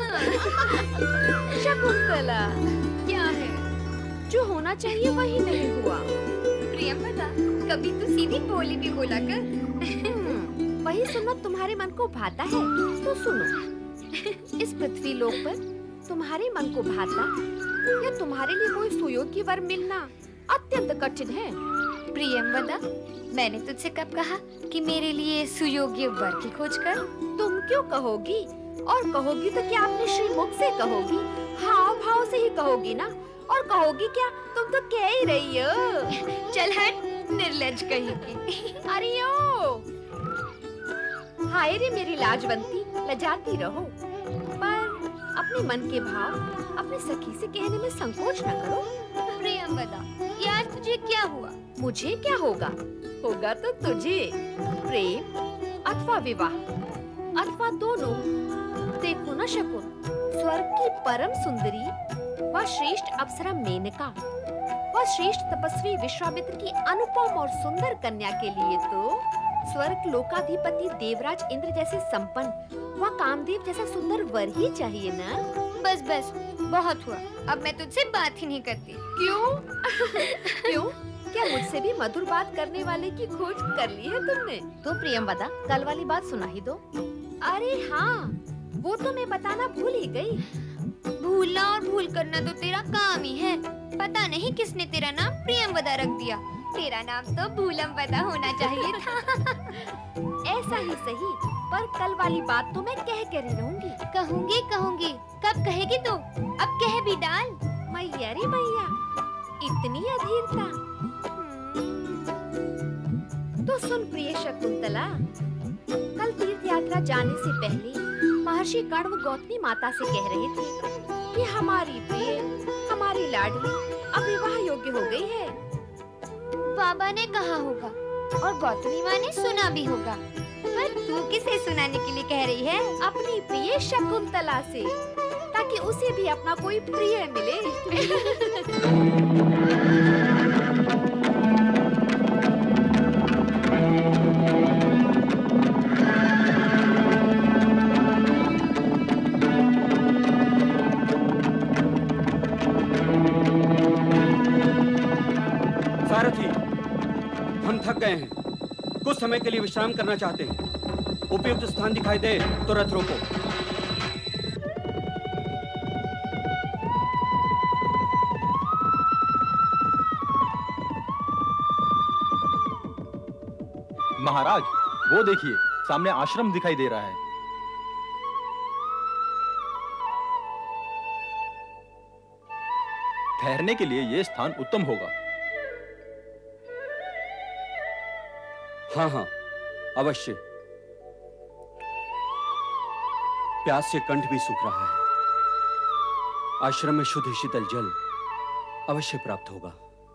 शकुंतला, क्या है? जो होना चाहिए वही नहीं हुआ। प्रियंवदा, कभी तो सीधी बोली भी बोला कर। वही सुनना तुम्हारे मन को भाता है तो सुनो। इस पृथ्वी लोक पर तुम्हारे मन को भाता या तुम्हारे लिए कोई सुयोग्य वर मिलना अत्यंत कठिन है। प्रियंवदा, मैंने तुझसे कब कहा कि मेरे लिए सुयोग्य वर की खोज कर? तुम क्यों कहोगी? और कहोगी तो क्या अपने श्रीमुख से कहोगी? हाव भाव से ही कहोगी ना। और कहोगी क्या? तुम तो कह ही रही हो। चल हट, निर्लज्ज कहीं की। अरे ओ, हाय रे मेरी लाजवंती, लजाती रहो, पर अपने मन के भाव अपनी सखी से कहने में संकोच न करो। प्रियंवदा, ये आज तुझे क्या हुआ? मुझे क्या होगा? होगा तो तुझे प्रेम अथवा विवाह अथवा दोनों। देखो न शकुन, स्वर्ग की परम सुंदरी व श्रेष्ठ अप्सरा मेनका व श्रेष्ठ तपस्वी विश्वामित्र की अनुपम और सुंदर कन्या के लिए तो स्वर्ग लोकाधिपति देवराज इंद्र जैसे संपन्न व कामदेव जैसा सुंदर वर ही चाहिए ना। बस बस, बहुत हुआ। अब मैं तुझसे बात ही नहीं करती। क्यों? क्यों? क्या मुझसे भी मधुर बात करने वाले की खोज कर ली है तुमने? तो प्रियंवदा, कल वाली बात सुना ही दो। अरे हाँ, वो तो मैं बताना भूल ही गई। भूलना और भूल करना तो तेरा काम ही है। पता नहीं किसने तेरा नाम प्रियंवदा रख दिया। तेरा नाम तो भूलमवदा होना चाहिए था। ऐसा ही सही, पर कल वाली बात तो मैं कह कर ही रहूंगी। कहूंगी कहूंगी, कब कहेगी तू? अब कह भी डाल। मैया रे मैया, इतनी अधीरता। तो सुन प्रिय शकुंतला, कल तीर्थ यात्रा जाने से पहले महर्षि कण्व गौतमी माता से कह रहे थे कि हमारी प्रिय, हमारी लाडली अब विवाह योग्य हो गई है। बाबा ने कहा होगा और गौतमी माँ ने सुना भी होगा, पर तू किसे सुनाने के लिए कह रही है? अपनी प्रिय शकुंतला से, ताकि उसे भी अपना कोई प्रिय मिले। सारथी, हम थक गए हैं, कुछ समय के लिए विश्राम करना चाहते हैं। उपयुक्त स्थान दिखाई दे तो रथ रोको। महाराज, वो देखिए, सामने आश्रम दिखाई दे रहा है। ठहरने के लिए ये स्थान उत्तम होगा। हाँ हाँ, अवश्य। प्यास से कंठ भी सूख रहा है। आश्रम में शुद्ध शीतल जल अवश्य प्राप्त होगा।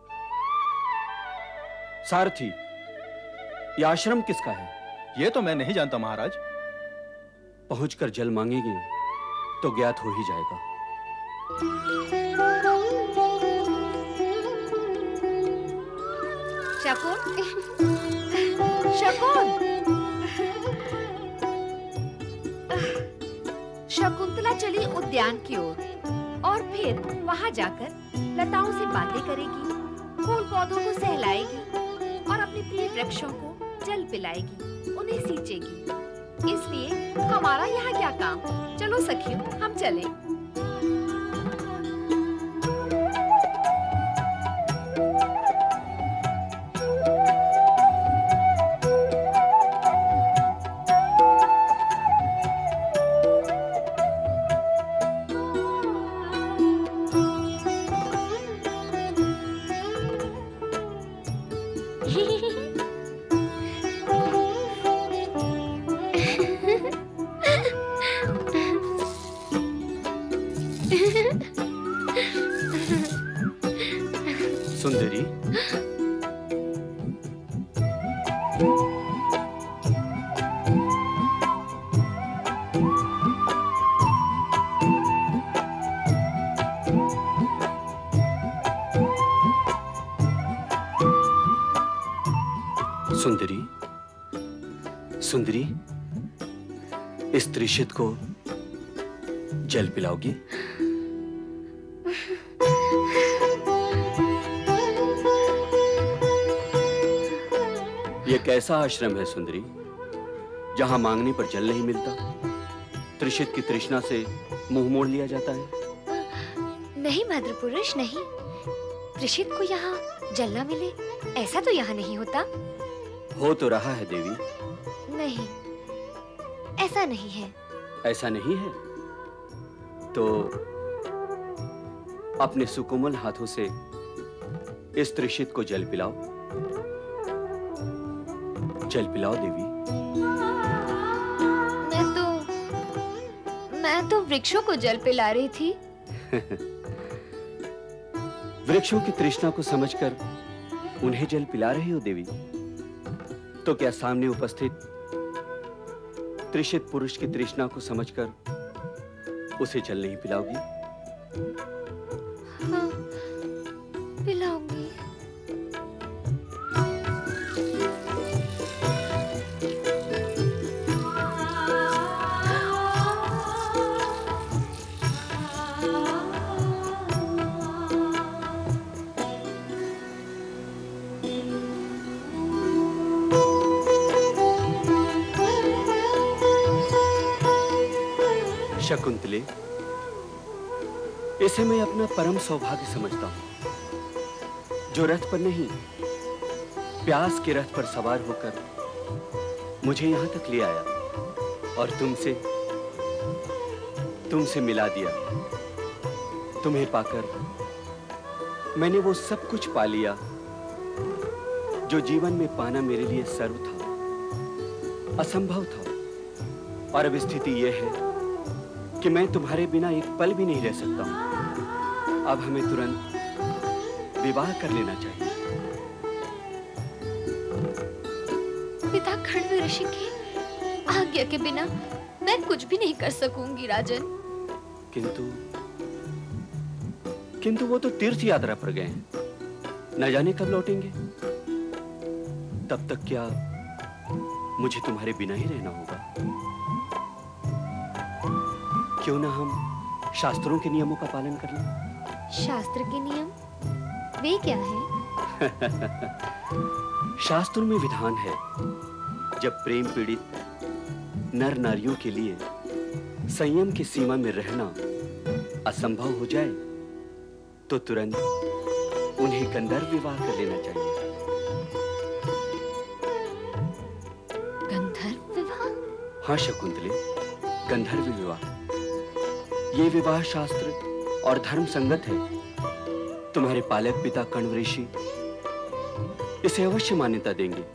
सारथी, यह आश्रम किसका है? यह तो मैं नहीं जानता महाराज। पहुंचकर जल मांगेंगे तो ज्ञात हो ही जाएगा। शकुन, शकुन, शकुंतला चली उद्यान की ओर और फिर वहां जाकर लताओं से बातें करेगी, फूल पौधों को सहलाएगी और अपने प्रिय वृक्षों को जल पिलाएगी, उन्हें सींचेगी। इसलिए हमारा यहाँ क्या काम? चलो सखियों, हम चलें। सुंदरी, सुंदरी, सुंदरी, इस त्रिशित को जल पिलाओगी? ये कैसा आश्रम है सुंदरी, जहां मांगने पर जल नहीं मिलता, त्रिषित की तृष्णा से मुंह मोड़ लिया जाता है? नहीं भद्र पुरुष, नहीं। त्रिषित को यहाँ जल ना मिले, ऐसा तो यहाँ नहीं होता। हो तो रहा है देवी। नहीं, ऐसा नहीं है। ऐसा नहीं है तो अपने सुकोमल हाथों से इस त्रिषित को जल पिलाओ। जल पिलाओ देवी। मैं तो वृक्षों को जल पिला रही थी। वृक्षों की तृष्णा को समझकर उन्हें जल पिला रही हो देवी? तो क्या सामने उपस्थित त्रिषित पुरुष की तृष्णा को समझकर उसे जल नहीं पिलाओगी? हाँ, पिलाऊंगी। शकुंतले, इसे मैं अपना परम सौभाग्य समझता हूं, जो रथ पर नहीं, प्यास के रथ पर सवार होकर मुझे यहां तक ले आया और तुमसे मिला दिया। तुम्हें पाकर मैंने वो सब कुछ पा लिया जो जीवन में पाना मेरे लिए सर्व था, असंभव था। और अब स्थिति यह है कि मैं तुम्हारे बिना एक पल भी नहीं रह सकता हूं। अब हमें तुरंत विवाह कर लेना चाहिए। पिता खंडवी ऋषि की आज्ञा के बिना मैं कुछ भी नहीं कर सकूंगी राजन। किंतु वो तो तीर्थ यात्रा पर गए हैं, न जाने कब लौटेंगे। तब तक क्या मुझे तुम्हारे बिना ही रहना होगा? क्यों ना हम शास्त्रों के नियमों का पालन कर लें? शास्त्र के नियम वे क्या हैं? शास्त्रों में विधान है, जब प्रेम पीड़ित नर नारियों के लिए संयम की सीमा में रहना असंभव हो जाए तो तुरंत उन्हें गंधर्व विवाह कर लेना चाहिए। गंधर्व विवाह? हाँ शकुंतले, गंधर्व विवाह। ये विवाह शास्त्र और धर्म संगत है। तुम्हारे पालक पिता कण्व ऋषि इसे अवश्य मान्यता देंगे।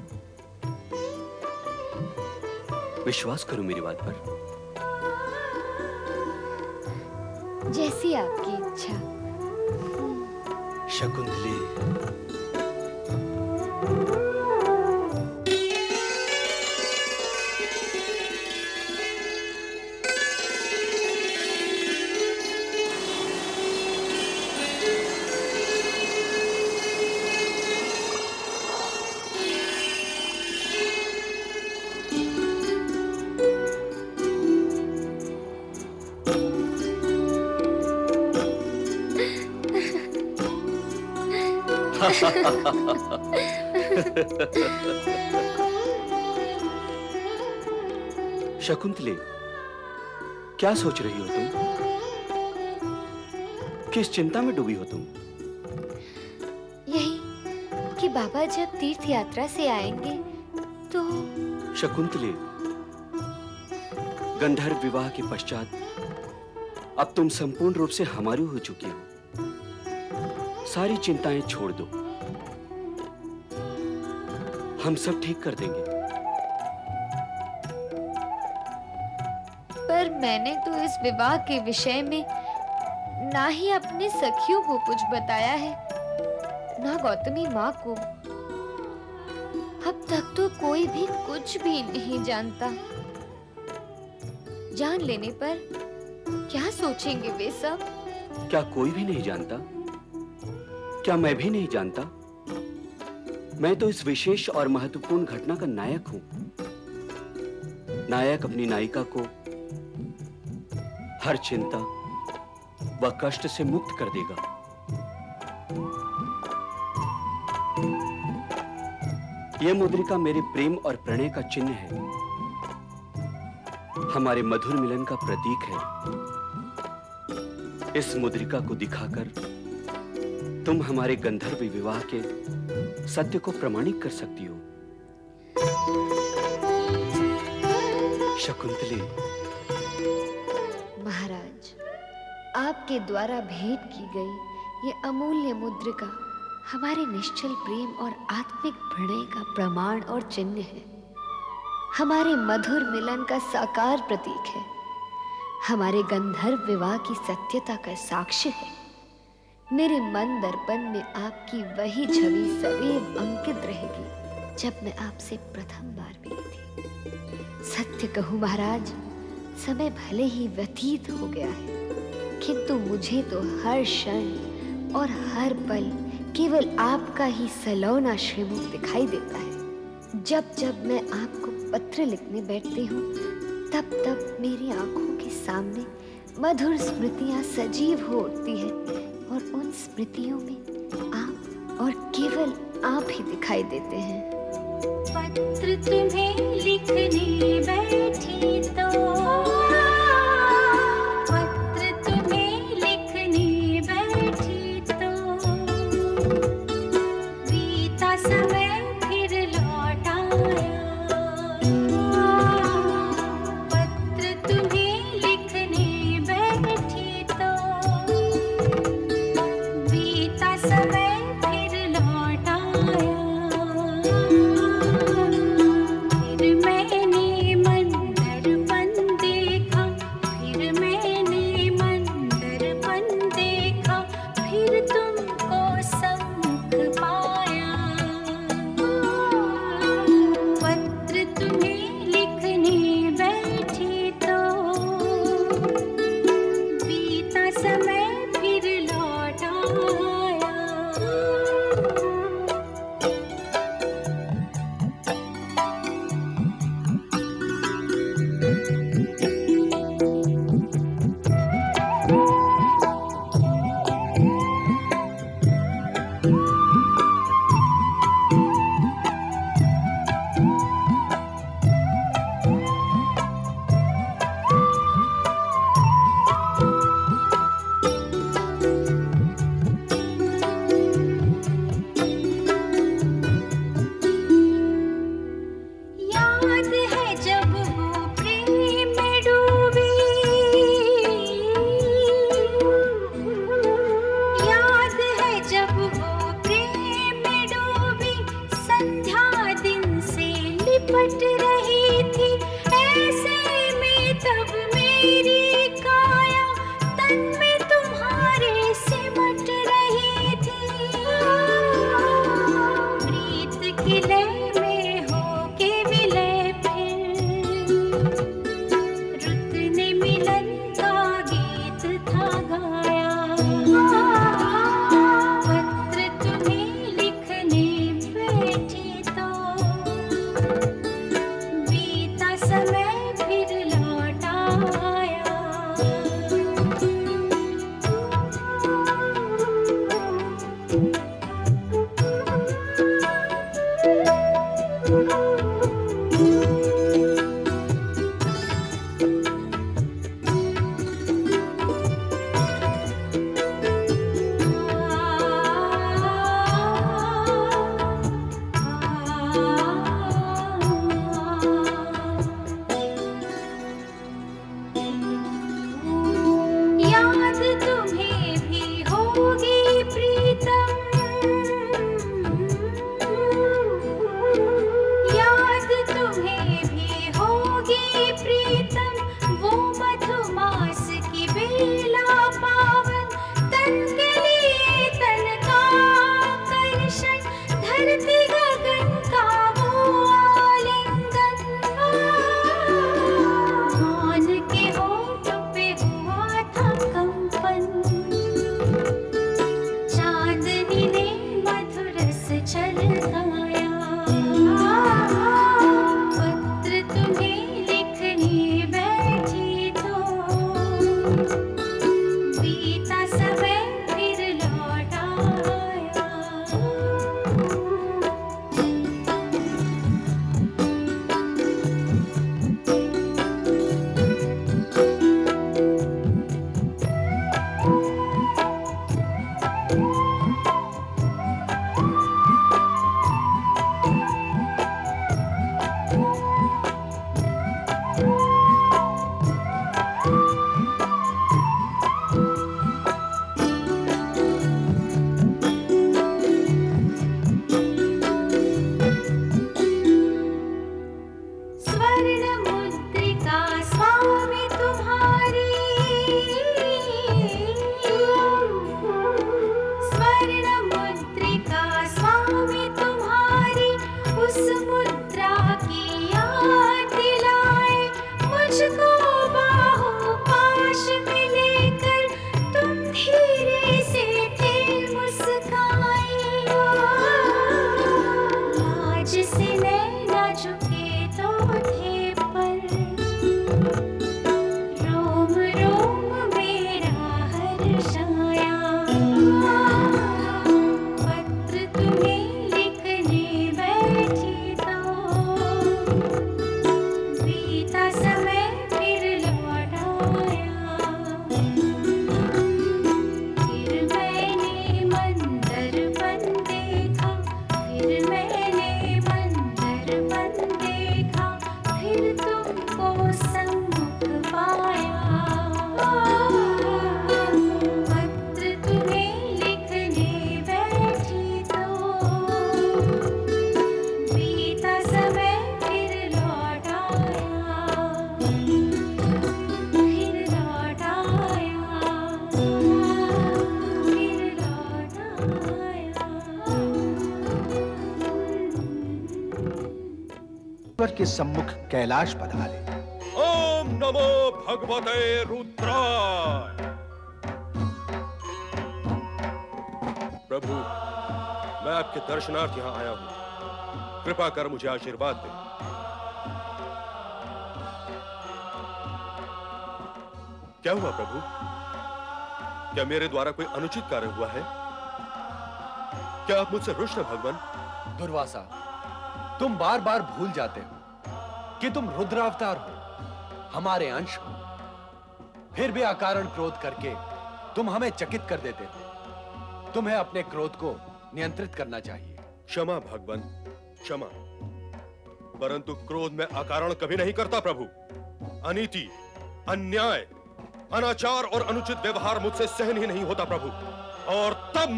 विश्वास करो मेरी बात पर। जैसी आपकी इच्छा। शकुंतले, शकुंतले, क्या सोच रही हो तुम? किस चिंता में डूबी हो तुम? यही कि बाबा जब तीर्थ यात्रा से आएंगे तो। शकुंतले, गंधर्व विवाह के पश्चात अब तुम संपूर्ण रूप से हमारी हो चुकी हो। सारी चिंताएं छोड़ दो, हम सब ठीक कर देंगे। पर मैंने तो इस विवाह के विषय में ना ही अपने सखियों को कुछ बताया है, ना गौतमी माँ को। अब तक तो कोई भी कुछ भी नहीं जानता। जान लेने पर क्या सोचेंगे वे सब? क्या कोई भी नहीं जानता? क्या मैं भी नहीं जानता? मैं तो इस विशेष और महत्वपूर्ण घटना का नायक हूं। नायक अपनी नायिका को हर चिंता व कष्ट से मुक्त कर देगा। यह मुद्रिका मेरे प्रेम और प्रणय का चिन्ह है, हमारे मधुर मिलन का प्रतीक है। इस मुद्रिका को दिखाकर तुम हमारे गंधर्व विवाह के सत्य को प्रमाणित कर सकती हो। शकुंतले। महाराज, आपके द्वारा भेंट की गई ये अमूल्य मुद्रिका हमारे निश्चल प्रेम और आत्मिक प्रणय का प्रमाण और चिन्ह है, हमारे मधुर मिलन का साकार प्रतीक है, हमारे गंधर्व विवाह की सत्यता का साक्ष्य है। मेरे मन दर्पण में आपकी वही छवि सदैव अंकित रहेगी जब मैं आपसे प्रथम बार मिली थी। सत्य कहूं महाराज, समय भले ही व्यतीत हो गया है, किंतु मुझे तो हर क्षण और हर पल केवल आपका ही सलौना श्रीमुख दिखाई देता है। जब जब मैं आपको पत्र लिखने बैठती हूँ, तब तब मेरी आंखों के सामने मधुर स्मृतियाँ सजीव हो उठती हैं और उन स्मृतियों में आप और केवल आप ही दिखाई देते हैं। पत्र तुम्हें लिखने बैठी तो, पत्र तुम्हें लिखने बैठी तो, बीता समय फिर लौट आया। पत्र तुम्हें लिखने बैठी तो, बीता समय फिर लौट आया। फिर मैंने मन दर्पण देखा, फिर मैंने मन दर्पण देखा, फिर तुमको सम्मुख पाया। पत्र तुम्हें लिखने बैठी तो, बीता समय फिर लौट आया। याद है जब वो प्रेम में डूबी, याद है जब वो प्रेम में डूबी, संध्या दिन से लिपट रही थी। ऐसे में तब मेरी काया तन में तुम्हारे सिमट रही थी। प्रीत की लय में होके विलय फिर, रुत ने मिलन का गीत था गाया। पत्र तुम्हें लिखने बैठी तो, बीता समय फिर लौट आया। याद तुम्हें भी होगी प्रीतम, याद तुम्हें भी होगी प्रीतम, वो मधुमास की बेला पावन, तन के लिए तन का आकर्षण, धरती गगन का वो आलिंगन। मान के होठ बीता समय फिर लौट आया। स्वर्ण मुद्रिका स्वामी तुम्हारी, स्वर्ण मुद्रिका स्वामी तुम्हारी, उस मुद्रा की याद दिलाए मुझको। बाहों पाश में लेकर तुम धीरे से थे मुस्काए। लाज से नैना झुके तो थे पर, रोम रोम मेरा हर्षाया। पत्र तुम्हें लिखने बैठी तो, बीता समय फिर लौट आया। फिर मैंने मंदरपन देखा, फिर मैंने मंदरपन देखा, फिर तुमको सम्मुख पाया। पत्र तुम्हें लिखने बैठी तो, बीता समय फिर लौट आया। फिर लौट आया, फिर लौट ईश्वर के सम्मुख कैलाश पधारे। ओम नमो भगवते रुद्राय। प्रभु, मैं आपके दर्शनार्थ यहाँ आया हूँ, कृपा कर मुझे आशीर्वाद दे। क्या हुआ प्रभु? क्या मेरे द्वारा कोई अनुचित कार्य हुआ है? क्या आप मुझसे रुष्ट हैं भगवान? दुर्वासा, तुम बार बार भूल जाते हो कि तुम रुद्रावतार हो, हमारे अंश हो। फिर भी अकारण क्रोध करके तुम हमें चकित कर देते हो। तुम्हें अपने क्रोध को नियंत्रित करना चाहिए। क्षमा भगवान, क्षमा। परंतु क्रोध में अकारण कभी नहीं करता प्रभु। अनीति, अन्याय, अनाचार और अनुचित व्यवहार मुझसे सहन ही नहीं होता प्रभु। और तब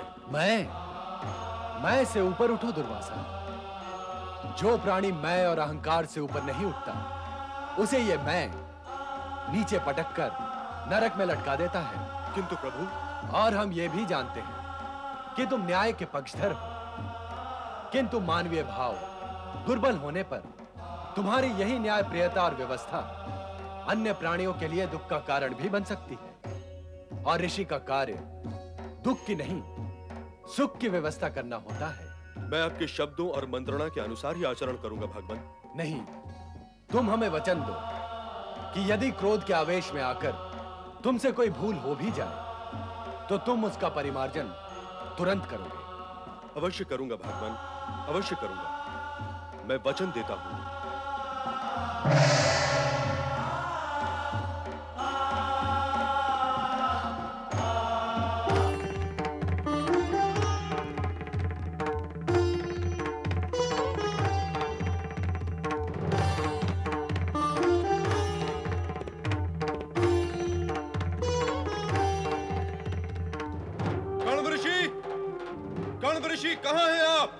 मैं से ऊपर उठो दुर्वासा। जो प्राणी मैं और अहंकार से ऊपर नहीं उठता, उसे ये मैं नीचे पटक कर नरक में लटका देता है। किंतु प्रभु, और हम ये भी जानते हैं कि तुम न्याय के पक्षधर हो, किंतु मानवीय भाव दुर्बल होने पर तुम्हारी यही न्याय प्रियता और व्यवस्था अन्य प्राणियों के लिए दुख का कारण भी बन सकती है। और ऋषि का कार्य दुख की नहीं, सुख की व्यवस्था करना होता है। मैं आपके शब्दों और मंत्रणा के अनुसार ही आचरण करूंगा भगवान। नहीं, तुम हमें वचन दो कि यदि क्रोध के आवेश में आकर तुमसे कोई भूल हो भी जाए तो तुम उसका परिमार्जन तुरंत करोगे। अवश्य करूंगा भगवान, अवश्य करूंगा। मैं वचन देता हूं। कण्व ऋषि, कहां हैं आप?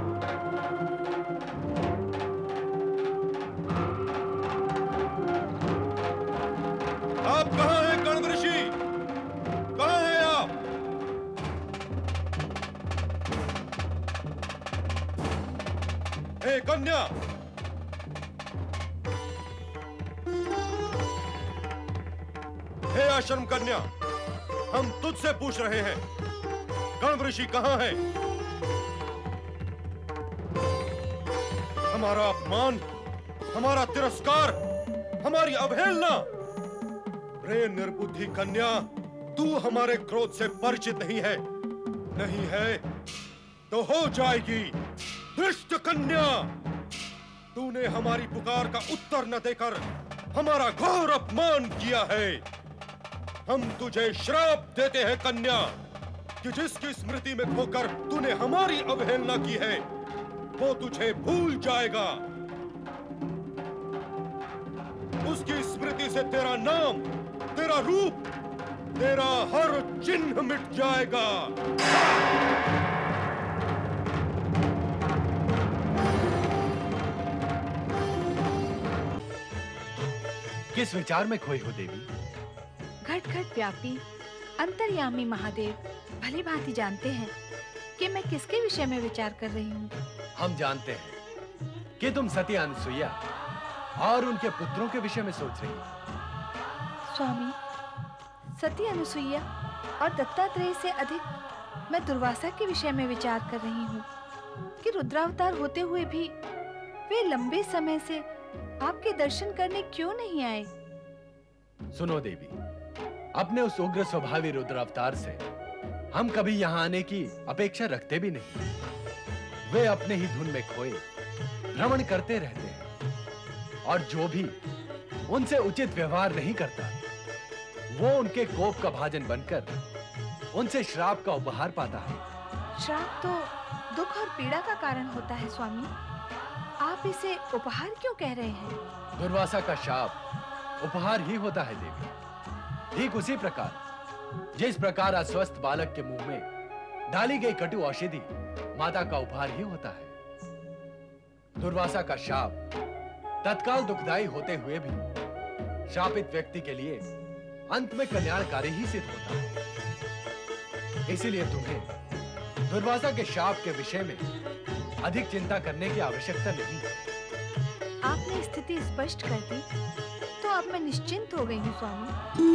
आप कहां हैं कण्व ऋषि? कहां हैं आप? हे कन्या, हे आश्रम कन्या, हम तुझसे पूछ रहे हैं, कण्व ऋषि कहां है? हमारा अपमान, हमारा तिरस्कार, हमारी अवहेलना रे निर्बुद्धि कन्या, तू हमारे क्रोध से परिचित नहीं है तो हो जाएगी। दुष्ट कन्या, तूने हमारी पुकार का उत्तर न देकर हमारा घोर अपमान किया है। हम तुझे श्राप देते हैं कन्या कि जिसकी स्मृति में खोकर तूने हमारी अवहेलना की है वो तुझे भूल जाएगा। उसकी स्मृति से तेरा नाम, तेरा रूप, तेरा हर चिन्ह मिट जाएगा। किस विचार में खोई हो देवी? घट घट व्यापी अंतर्यामी महादेव भली भांति जानते हैं कि मैं किसके विषय में विचार कर रही हूँ। हम जानते हैं कि तुम सती अनुसुईया और उनके पुत्रों के विषय में सोच रही हो। स्वामी, सती अनुसुईया और दत्तात्रेय से अधिक मैं दुर्वासा के विषय में विचार कर रही हूँ कि रुद्रावतार होते हुए भी वे लंबे समय से आपके दर्शन करने क्यों नहीं आए। सुनो देवी, अपने उस उग्र स्वभावी रुद्रावतार से हम कभी यहाँ आने की अपेक्षा रखते भी नहीं। वे अपने ही धुन में खोए भ्रमण करते रहते हैं और जो भी उनसे उचित व्यवहार नहीं करता वो उनके कोप का भाजन बनकर उनसे श्राप का उपहार पाता है। श्राप तो दुख और पीड़ा का कारण होता है स्वामी, आप इसे उपहार क्यों कह रहे हैं? दुर्वासा का शाप उपहार ही होता है देवी। ठीक उसी प्रकार जिस प्रकार अस्वस्थ बालक के मुंह में डाली गई कटु औषधि माता का उपहार ही होता है। दुर्वासा का शाप तत्काल दुखदायी होते हुए भी शापित व्यक्ति के लिए अंत में कल्याणकारी ही सिद्ध होता है। इसीलिए तुम्हें दुर्वासा के शाप के विषय में अधिक चिंता करने की आवश्यकता नहीं है। आपने स्थिति स्पष्ट कर दी तो अब मैं निश्चिंत हो गई हूँ स्वामी।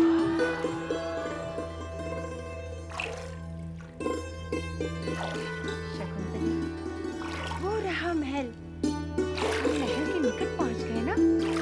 शकुंतली, वो रहा महल। हम महल के निकट पहुंच गए ना?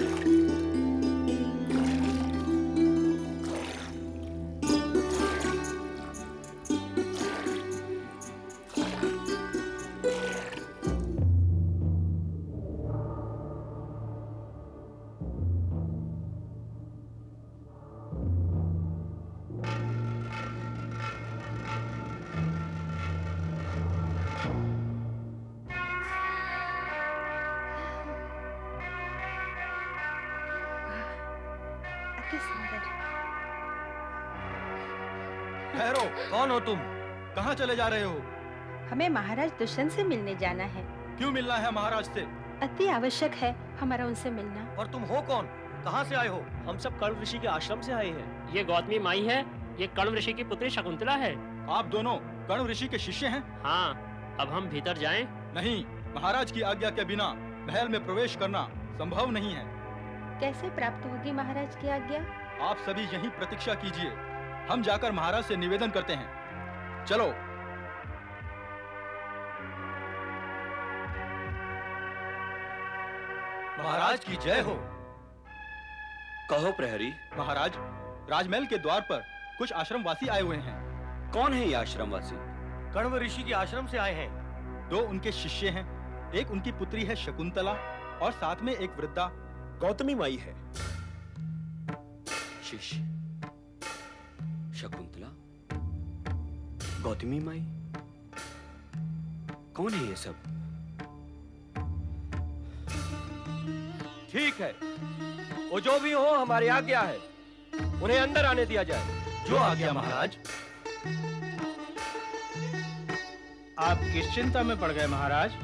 ठहरो, कौन हो तुम? कहाँ चले जा रहे हो? हमें महाराज दुष्यंत से मिलने जाना है। क्यों मिलना है महाराज से? अति आवश्यक है हमारा उनसे मिलना। और तुम हो कौन? कहाँ से आए हो? हम सब कण्व ऋषि के आश्रम से आए हैं। ये गौतमी माई है, ये कण्व ऋषि की पुत्री शकुंतला है। आप दोनों कण्व ऋषि के शिष्य हैं? हाँ। अब हम भीतर जाएं? नहीं, महाराज की आज्ञा के बिना महल में प्रवेश करना संभव नहीं है। कैसे प्राप्त होगी महाराज की आज्ञा? आप सभी यहीं प्रतीक्षा कीजिए, हम जाकर महाराज से निवेदन करते हैं। चलो। महाराज की जय हो। कहो प्रहरी। महाराज, राजमहल के द्वार पर कुछ आश्रमवासी आए हुए हैं। कौन है ये आश्रमवासी? कण्व ऋषि के आश्रम से आए हैं। 2 उनके शिष्य हैं, एक उनकी पुत्री है शकुंतला और साथ में एक वृद्धा गौतमी माई है। शिष्य शकुंतला, गौतमी माई, कौन है ये सब? ठीक है, वो जो भी हो हमारी आज्ञा है, उन्हें अंदर आने दिया जाए। जो आज्ञा महाराज। आप किस चिंता में पड़ गए महाराज?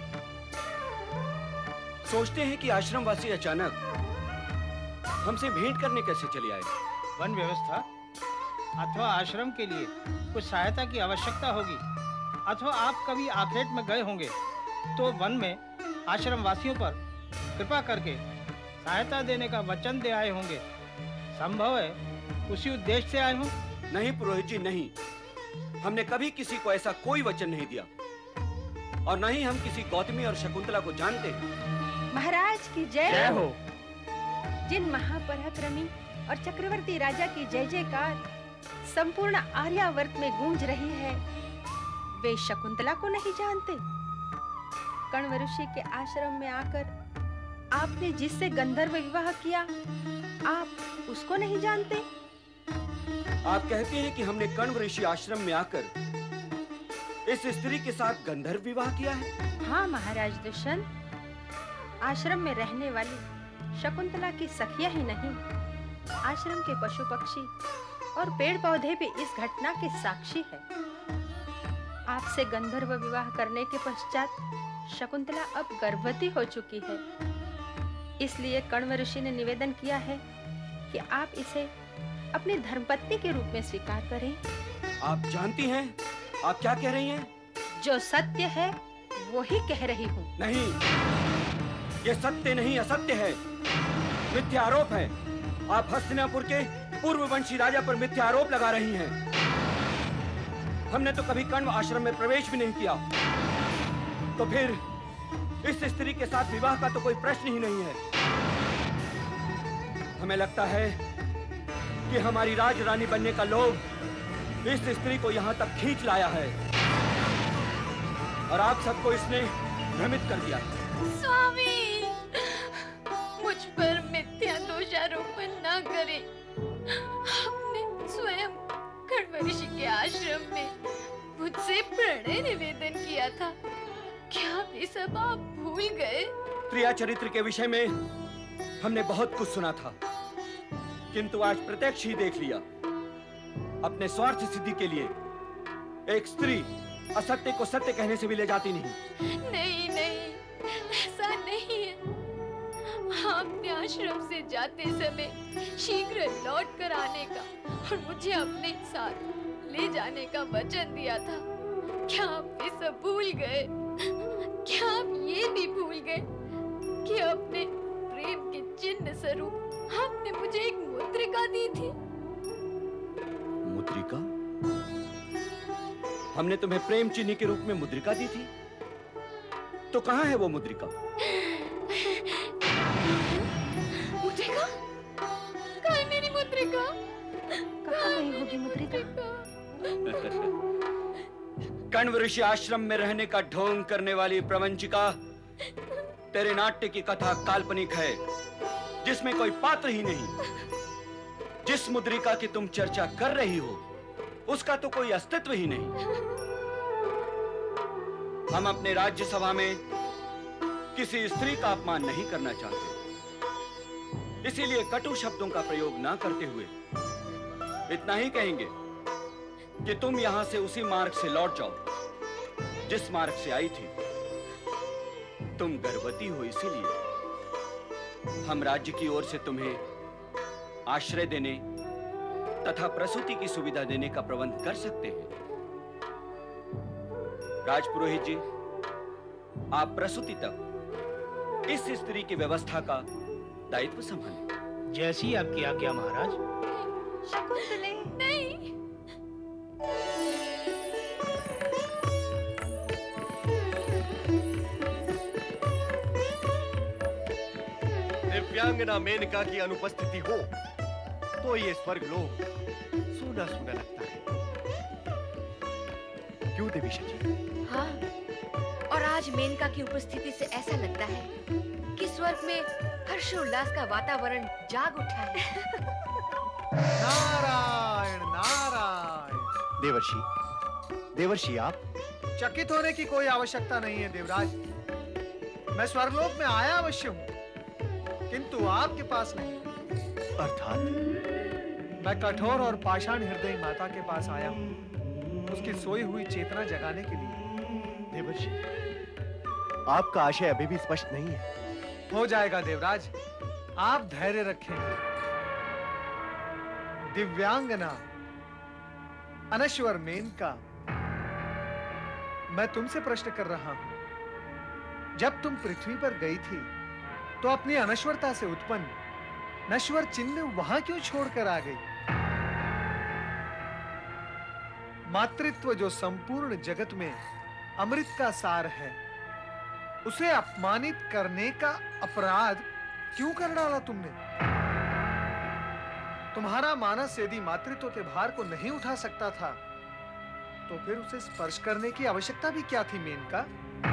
सोचते हैं कि आश्रमवासी अचानक हमसे भेंट करने कैसे चले आए। वन व्यवस्था अथवा आश्रम के लिए कुछ सहायता की आवश्यकता होगी, अथवा आप कभी आखेट में गए होंगे तो वन में आश्रम वासियों पर कृपा करके सहायता देने का वचन दे आए होंगे। संभव है उसी उद्देश्य से आए हों। नहीं पुरोहित जी, नहीं, हमने कभी किसी को ऐसा कोई वचन नहीं दिया और न ही हम किसी गौतमी और शकुंतला को जानते हैं। महाराज की जय हो। जिन महापराक्रमी और चक्रवर्ती राजा की जय जयकार संपूर्ण आर्यावर्त में गूंज रही है, वे शकुंतला को नहीं जानते? कण्व ऋषि के आश्रम में आकर आपने जिससे गंधर्व विवाह किया, आप उसको नहीं जानते? आप कहते हैं कि हमने कण्व ऋषि आश्रम में आकर इस स्त्री के साथ गंधर्व विवाह किया है? हाँ महाराज दुष्यंत, आश्रम में रहने वाली शकुंतला की सखियां ही नहीं, आश्रम के पशु पक्षी और पेड़ पौधे भी इस घटना के साक्षी है। आपसे गंधर्व विवाह करने के पश्चात शकुंतला अब गर्भवती हो चुकी है, इसलिए कण्व ऋषि ने निवेदन किया है कि आप इसे अपनी धर्मपत्नी के रूप में स्वीकार करें। आप जानती हैं आप क्या कह रही हैं? जो सत्य है वो ही कह रही हूँ। नहीं, ये सत्य नहीं असत्य है, मिथ्या आरोप है। आप हस्तिनापुर के पूर्ववंशी राजा पर मिथ्या आरोप लगा रही हैं। हमने तो कभी कण्व आश्रम में प्रवेश भी नहीं किया, तो फिर इस स्त्री के साथ विवाह का तो कोई प्रश्न ही नहीं है। हमें लगता है कि हमारी राजरानी बनने का लोभ इस स्त्री को यहाँ तक खींच लाया है और आप सबको इसने भ्रमित कर दिया। स्वामी, मुझ पर मिथ्या दोषारोपण न करें। आपने स्वयं कण्व ऋषि के आश्रम में मुझसे प्रणय निवेदन किया था, क्या ये सब आप भूल गए? प्रिया चरित्र के विषय में हमने बहुत कुछ सुना था, किंतु आज प्रत्यक्ष ही देख लिया। अपने स्वार्थ सिद्धि के लिए एक स्त्री असत्य को सत्य कहने से भी ले जाती नहीं। नहीं नहीं, ऐसा नहीं है। आपने आश्रम से जाते समय शीघ्र लौट कर आने का और मुझे अपने साथ ले जाने का वचन दिया था। क्या आप ये सब भूल गए? क्या आप ये भी भूल गए कि अपने प्रेम के चिन्ह स्वरूप आपने मुझे एक मुद्रिका दी थी? मुद्रिका? हमने तुम्हें प्रेम चिन्ह के रूप में मुद्रिका दी थी, तो कहाँ है वो मुद्रिका? मुद्रिका? कहाँ है मेरी मुद्रिका? कहाँ नहीं होगी मुद्रिका? कण्व ऋषि आश्रम में रहने का ढोंग करने वाली प्रवंचिका, तेरे नाट्य की कथा काल्पनिक है, जिसमें कोई पात्र ही नहीं। जिस मुद्रिका की तुम चर्चा कर रही हो, उसका तो कोई अस्तित्व ही नहीं। हम अपने राज्यसभा में किसी स्त्री का अपमान नहीं करना चाहते, इसीलिए कटु शब्दों का प्रयोग ना करते हुए इतना ही कहेंगे कि तुम यहां से उसी मार्ग से लौट जाओ जिस मार्ग से आई थी। तुम गर्भवती हो, इसीलिए हम राज्य की ओर से तुम्हें आश्रय देने तथा प्रसूति की सुविधा देने का प्रबंध कर सकते हैं। राजपुरोहित जी, आप प्रसूति तक इस स्त्री की व्यवस्था का दायित्व संभालें। जैसी आपकी आज्ञा महाराज। शकुंतले, नहीं। दिव्यांगना मेनका की अनुपस्थिति हो तो ये स्वर्गलोक सूना सूना लगता है, क्यों देवी शची? हाँ, और आज मेनका की उपस्थिति से ऐसा लगता है कि स्वर्ग में हर्षोल्लास का वातावरण जाग उठा है। नारायण नारायण। देवर्षि, देवर्षि आप? चकित होने की कोई आवश्यकता नहीं है देवराज। मैं स्वर्गलोक में आया अवश्य हूँ, किंतु आपके पास नहीं। अर्थात? मैं कठोर और पाषाण हृदय माता के पास आया हूँ, उसकी सोई हुई चेतना जगाने के लिए। देवर्षि, आपका आशय अभी भी स्पष्ट नहीं है। हो जाएगा देवराज, आप धैर्य रखें। दिव्यांगना अनश्वर मेनका, मैं तुमसे प्रश्न कर रहा हूं। जब तुम पृथ्वी पर गई थी तो अपनी अनश्वरता से उत्पन्न नश्वर चिन्ह वहां क्यों छोड़कर आ गई? मातृत्व जो संपूर्ण जगत में अमृत का सार है, उसे अपमानित करने का अपराध क्यों कर डाला तुमने? तुम्हारा मानस यदि मातृत्व के भार को नहीं उठा सकता था, तो फिर उसे स्पर्श करने की आवश्यकता भी क्या थी मेनका?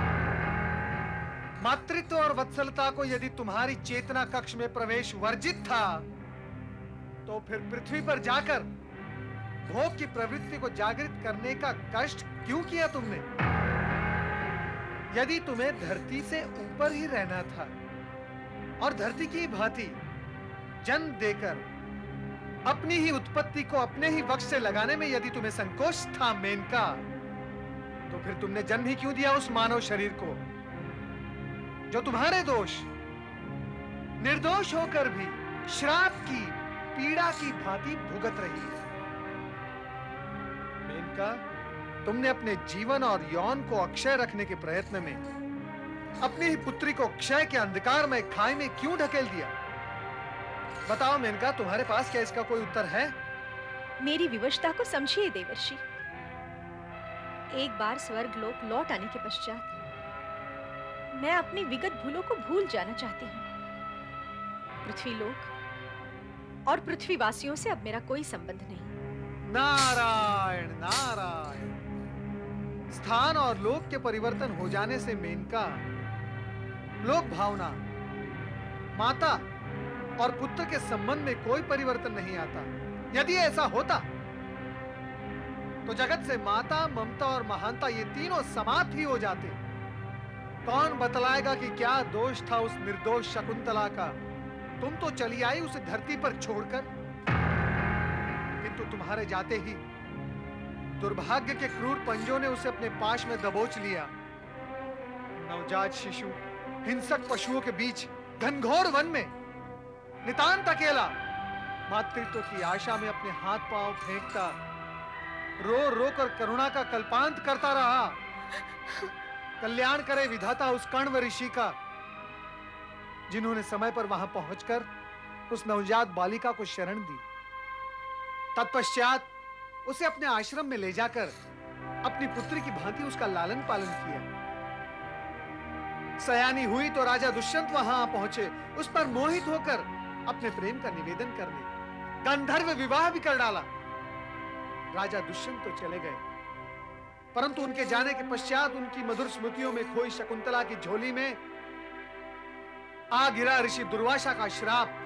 मातृत्व और वत्सलता को यदि तुम्हारी चेतना कक्ष में प्रवेश वर्जित था, तो फिर पृथ्वी पर जाकर भोग की प्रवृत्ति को जागृत करने का कष्ट क्यों किया तुमने? यदि तुम्हें धरती से ऊपर ही रहना था और धरती की भांति जन्म देकर अपनी ही उत्पत्ति को अपने ही वक्ष से लगाने में यदि तुम्हें संकोच था मेनका, तो फिर तुमने जन्म ही क्यों दिया उस मानव शरीर को जो तुम्हारे दोष निर्दोष होकर भी श्राप की पीड़ा की भांति भुगत रही है? मेनका, तुमने अपने जीवन और यौन को अक्षय रखने के प्रयत्न में अपनी ही पुत्री को क्षय के अंधकार में खाई में क्यों ढकेल दिया? बताओ मेनका, तुम्हारे पास क्या इसका कोई उत्तर है? मेरी विवशता को समझिए देवर्षि। एक बार स्वर्ग लोक लौट आने के पश्चात मैं अपनी विगत भूलों को भूल जाना चाहती हूँ। पृथ्वी लोक और पृथ्वीवासियों से अब मेरा कोई संबंध नहीं। नारायण नारायण। स्थान और लोक के परिवर्तन हो जाने से मेनका लोक भावना, माता और पुत्र के संबंध में कोई परिवर्तन नहीं आता। यदि ऐसा होता तो जगत से माता, ममता और महानता ये तीनों समाप्त ही हो जाते। कौन बतलाएगा कि क्या दोष था उस निर्दोष शकुंतला का? तुम तो चली आई उसे धरती पर छोड़कर, किंतु तुम्हारे जाते ही दुर्भाग्य के क्रूर पंजों ने उसे अपने पाश में दबोच लिया। नवजात शिशु हिंसक पशुओं के बीच घनघोर वन में नितांत अकेला मातृत्व की आशा में अपने हाथ पांव फेंकता रो रो कर करुणा का कल्पांत करता रहा। कल्याण करे विधाता उस कण्व ऋषि का, जिन्होंने समय पर वहां पहुंचकर उस नवजात बालिका को शरण दी। तत्पश्चात उसे अपने आश्रम में ले जाकर अपनी पुत्री की भांति उसका लालन पालन किया। सयानी हुई तो राजा दुष्यंत वहां पहुंचे, उस पर मोहित होकर अपने प्रेम का निवेदन करने गंधर्व विवाह भी कर डाला। राजा दुष्यंत तो चले गए, परंतु उनके जाने के पश्चात उनकी मधुर स्मृतियों में खोई शकुंतला की झोली में आ गिरा ऋषि दुर्वासा का श्राप।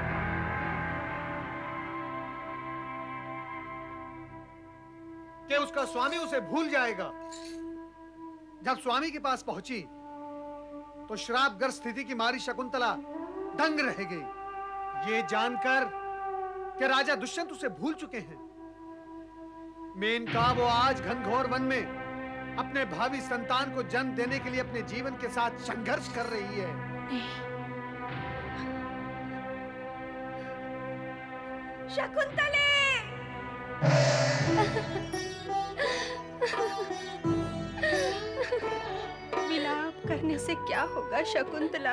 कि उसका स्वामी उसे भूल जाएगा। जब स्वामी के पास पहुंची तो श्रापग्रस्त स्थिति की मारी शकुंतला दंग रह गई, ये जानकर कि राजा दुष्यंत उसे भूल चुके हैं। मेनका वो आज घनघोर वन में अपने भावी संतान को जन्म देने के लिए अपने जीवन के साथ संघर्ष कर रही है। शकुंतले! मिलाप करने से क्या होगा शकुंतला?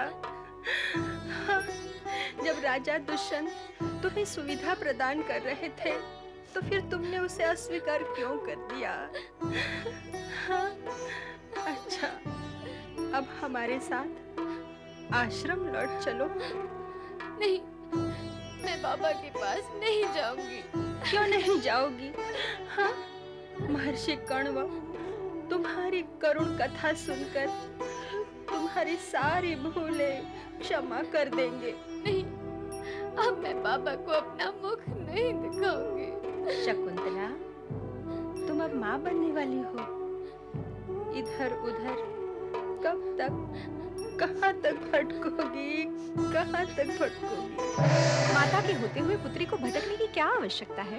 जब राजा दुष्यंत तुम्हें सुविधा प्रदान कर रहे थे, तो फिर तुमने उसे अस्वीकार क्यों कर दिया? हाँ? अच्छा, अब हमारे साथ आश्रम लौट चलो। नहीं, मैं बाबा के पास नहीं जाऊंगी। क्यों नहीं जाओगी? हाँ? महर्षि कण्व तुम्हारी करुण कथा सुनकर तुम्हारी सारी भूलें क्षमा कर देंगे। नहीं, अब मैं बाबा को अपना मुख नहीं दिखाऊंगी। शकुंतला, तुम अब माँ बनने वाली हो। इधर उधर कब तक, कहाँ तक भटकोगी, कहाँ तक भटकोगी? माता के होते हुए पुत्री को भटकने की क्या आवश्यकता है?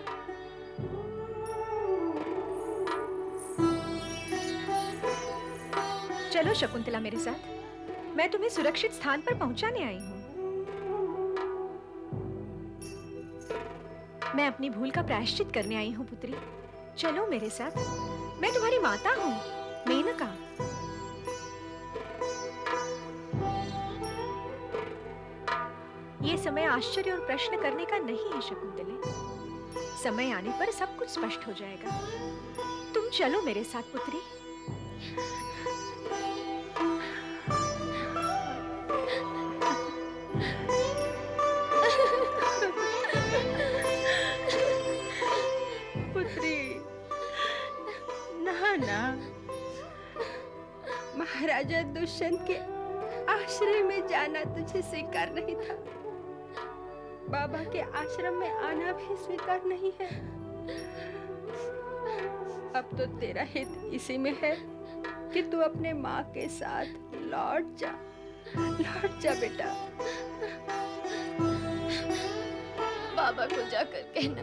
चलो शकुंतला मेरे साथ, मैं तुम्हें सुरक्षित स्थान पर पहुंचाने आई हूँ। मैं अपनी भूल का प्रायश्चित करने आई हूँ पुत्री। चलो मेरे साथ, मैं तुम्हारी माता हूँ, मेनका। ये समय आश्चर्य और प्रश्न करने का नहीं है शकुंतले। समय आने पर सब कुछ स्पष्ट हो जाएगा। तुम चलो मेरे साथ पुत्री। ना, महाराजा दुष्यंत के आश्रय में जाना तुझे स्वीकार नहीं था, बाबा के आश्रम में आना भी स्वीकार नहीं है। अब तो तेरा हित इसी में है कि तू अपने माँ के साथ लौट जा बेटा। बाबा को जाकर कहना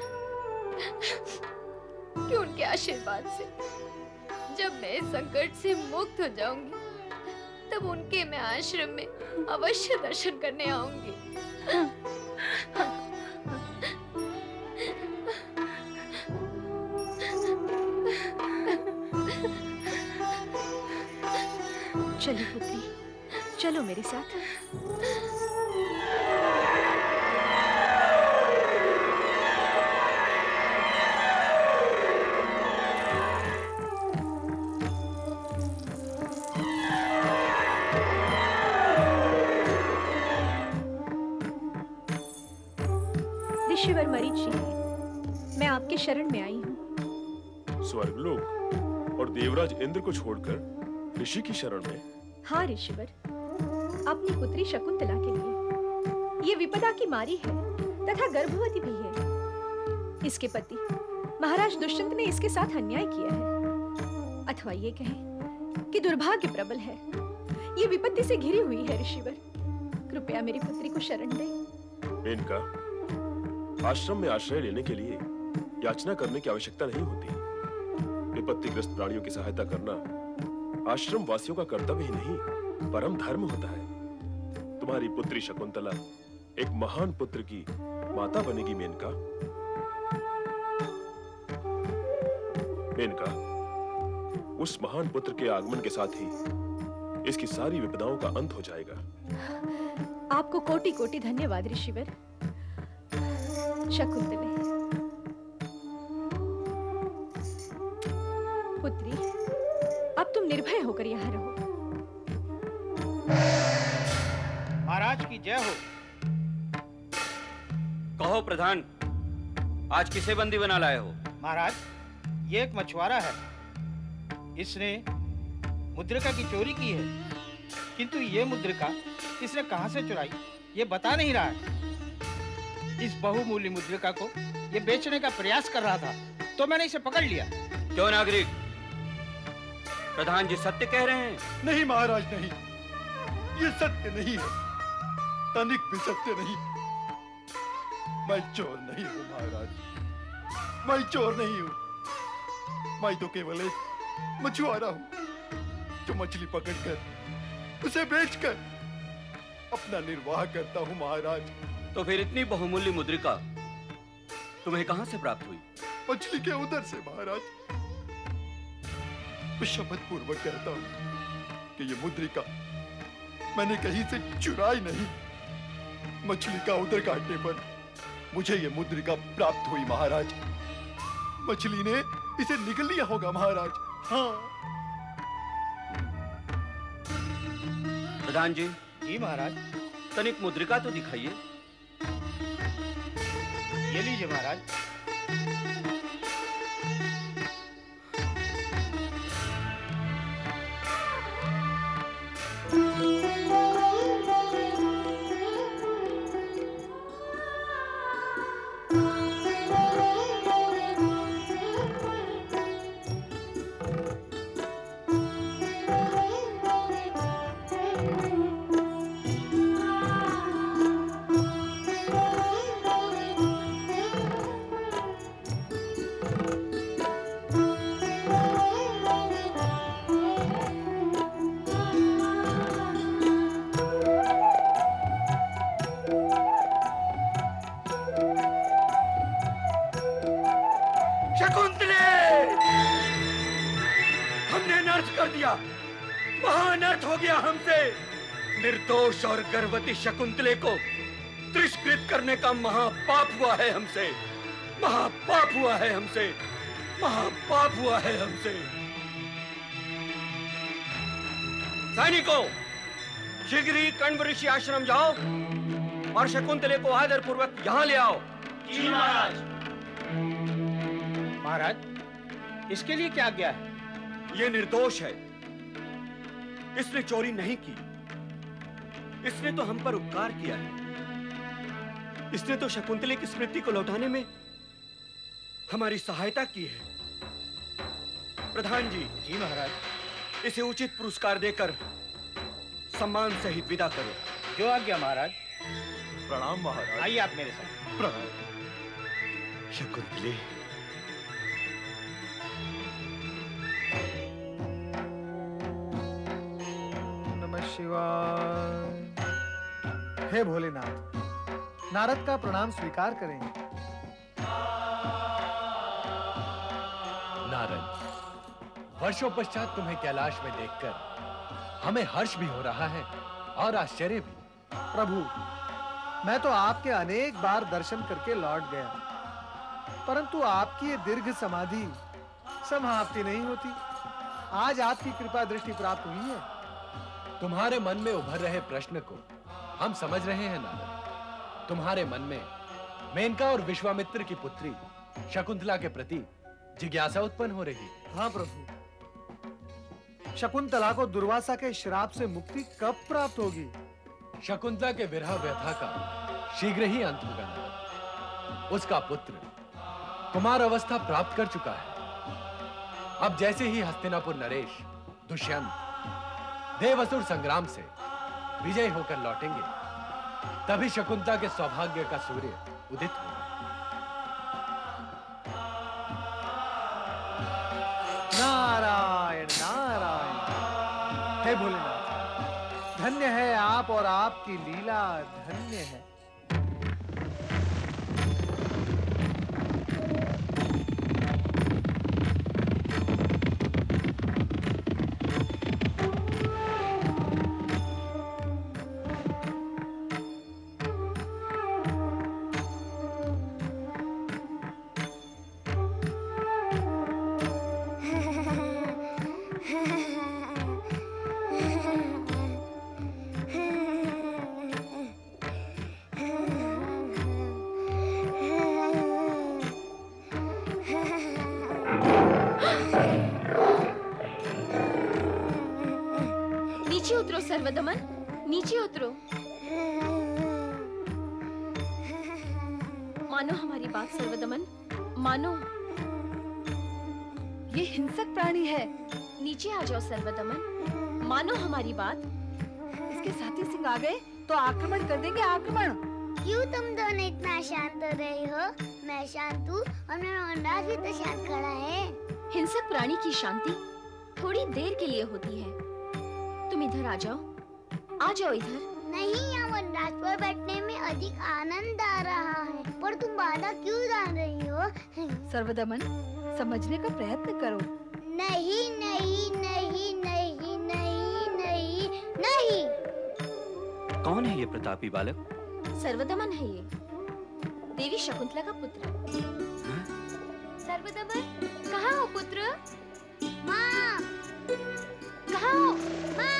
कि उनके आशीर्वाद से जब मैं इस संकट से मुक्त हो जाऊंगी तब उनके मैं आश्रम में अवश्य दर्शन करने आऊंगी। चलो पुत्री, चलो मेरे साथ। ऋषिवर मरीचि, मैं आपके शरण में आई हूँ। स्वर्गलोक और देवराज इंद्र को छोड़कर ऋषि की शरण में? हाँ ऋषिवर, अपनी पुत्री शकुंतला के लिए। ये विपदा की मारी है तथा गर्भवती भी है। इसके पति महाराज दुष्यंत ने इसके साथ अन्याय किया है, अथवा ये कहें कि दुर्भाग्य प्रबल है। ये विपत्ति से घिरी हुई है ऋषिवर, कृपया मेरी पुत्री को शरण दें। इनका आश्रम में आश्रय लेने के लिए याचना करने की आवश्यकता नहीं होती। विपत्तिग्रस्त प्राणियों की सहायता करना आश्रम वासियों का कर्तव्य ही नहीं, परम धर्म होता है। तुम्हारी पुत्री शकुंतला एक महान पुत्र की माता बनेगी। मेनका, मेनका, उस महान पुत्र के आगमन के साथ ही इसकी सारी विपदाओं का अंत हो जाएगा। आपको कोटि कोटि धन्यवाद ऋषिवर। शकुंतले, पुत्री, अब तुम निर्भय होकर यहाँ रहो। महाराज की जय हो। कहो प्रधान, आज किसे बंदी बना लाए हो? महाराज, ये एक मछुआरा है। इसने मुद्रिका की चोरी की है, किंतु ये मुद्रिका इसने कहां से चुराई ये बता नहीं रहा है। इस बहुमूल्य मुद्रिका को ये बेचने का प्रयास कर रहा था, तो मैंने इसे पकड़ लिया। क्यों नागरिक, प्रधान जी सत्य कह रहे हैं? नहीं महाराज, नहीं, ये सत्य नहीं है, तनिक भी सत्य नहीं। मैं चोर नहीं हूं महाराज, मैं चोर नहीं हूं। मैं तो केवल एक मछुआरा हूं जो मछली पकड़कर उसे बेचकर अपना निर्वाह करता हूं महाराज। तो फिर इतनी बहुमूल्य मुद्रिका तुम्हें कहां से प्राप्त हुई? मछली के उदर से महाराज। मैं शपथ पूर्वक कहता हूं कि ये मुद्रिका मैंने कहीं से चुराई नहीं। मछली का उदर काटने पर मुझे ये मुद्रिका प्राप्त हुई महाराज। मछली ने इसे निगल लिया होगा महाराज। हाँ। प्रधान जी। जी महाराज। तनिक मुद्रिका तो दिखाइए। ये लीजिए महाराज। महाअनर्थ हो गया हमसे। निर्दोष और गर्भवती शकुंतले को तिरस्कृत करने का महापाप हुआ है हमसे। महापाप हुआ है हमसे। महापाप हुआ है हमसे। सैनिकों, शीघ्र ही कण्व ऋषि आश्रम जाओ और शकुंतले को आदर पूर्वक यहाँ ले आओ। जी महाराज। महाराज, इसके लिए क्या आज्ञा है? ये निर्दोष है। इसने चोरी नहीं की। इसने तो हम पर उपकार किया है। इसने तो शकुंतले की स्मृति को लौटाने में हमारी सहायता की है। प्रधान जी। जी महाराज। इसे उचित पुरस्कार देकर सम्मान सहित विदा करो। जो आज्ञा महाराज। प्रणाम महाराज। आइए आप मेरे साथ। प्रणाम। शकुंतले, नमः शिवाय। हे भोलेनाथ, नारद का प्रणाम स्वीकार करें। नारद, वर्षों पश्चात तुम्हें कैलाश में देखकर हमें हर्ष भी हो रहा है और आश्चर्य भी। प्रभु, मैं तो आपके अनेक बार दर्शन करके लौट गया, परंतु आपकी ये दीर्घ समाधि समाप्ति नहीं होती। आज आपकी कृपा दृष्टि प्राप्त हुई है। तुम्हारे मन में उभर रहे प्रश्न को हम समझ रहे हैं नारद। तुम्हारे मन में मेनका और विश्वामित्र की पुत्री शकुंतला के प्रति जिज्ञासा उत्पन्न हो रही है। हाँ प्रभु, शकुंतला को दुर्वासा के श्राप से मुक्ति कब प्राप्त होगी? शकुंतला के विरह व्यथा का शीघ्र ही अंत होगा नारद। उसका पुत्र कुमार अवस्था प्राप्त कर चुका है। अब जैसे ही हस्तिनापुर नरेश, दुष्यंत, देवासुर संग्राम से विजय होकर लौटेंगे, तभी शकुंतला के सौभाग्य का सूर्य उदित होगा। नारायण नारायण। हे भोलेनाथ, धन्य है आप और आपकी लीला धन्य है। सर्वदमन, नीचे उतरो। मानो हमारी बात सर्वदमन, मानो। ये हिंसक प्राणी है। नीचे आ जाओ सर्वदमन, मानो हमारी बात। इसके साथी सिंह आ गए तो आक्रमण कर देंगे, आक्रमण। क्यों तुम दोनों इतना शांत हो रहे हो? मैं शांत हूँ और मेरा वनराज भी तो शांत खड़ा है। हिंसक प्राणी की शांति थोड़ी देर के लिए होती है। तुम इधर आ जाओ, आ जाओ इधर। नहीं, यहाँ वनराज पर बैठने में अधिक आनंद आ रहा है, पर तुम बाधा क्यों डाल रही हो? सर्वदमन, समझने का प्रयत्न करो। नहीं नहीं नहीं नहीं नहीं नहीं नहीं। कौन है ये प्रतापी बालक? सर्वदमन है ये, देवी शकुंतला का पुत्र। सर्वदमन, कहाँ हो पुत्र? माँ, कहाँ हो? माँ।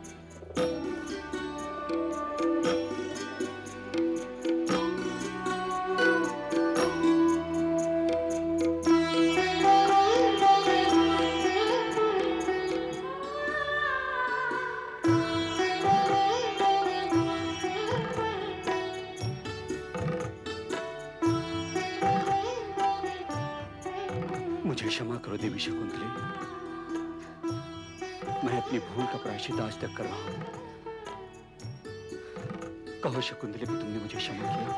मुझे क्षमा करो देवी शकुंतले, मैं अपनी भूल का प्रायश्चित आज तक कर रहा हूं। कहो शकुंतले कि तुमने मुझे क्षमा किया।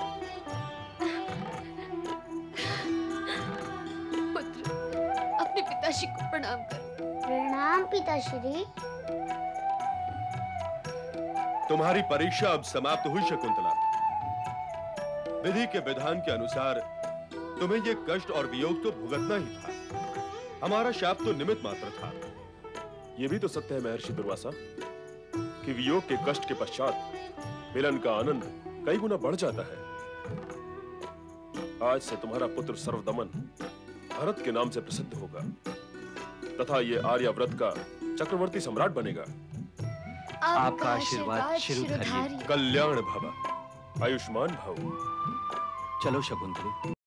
पुत्र, अपने पिताश्री को प्रणाम कर। प्रणाम पिताश्री। तुम्हारी परीक्षा अब समाप्त हुई शकुंतला। विधि के विधान के अनुसार तुम्हें ये कष्ट और वियोग तो भुगतना ही था। हमारा शाप तो निमित्त मात्र था। ये भी तो सत्य है महर्षि दुर्वासा कि वियोग के कष्ट के पश्चात मिलन का आनंद कई गुना बढ़ जाता है। आज से तुम्हारा पुत्र सर्वदमन भरत के नाम से प्रसिद्ध होगा तथा ये आर्याव्रत का चक्रवर्ती सम्राट बनेगा। आपका आशीर्वाद शिरोधार्य। कल्याण भव, आयुष्मान भव। चलो शकुंतले।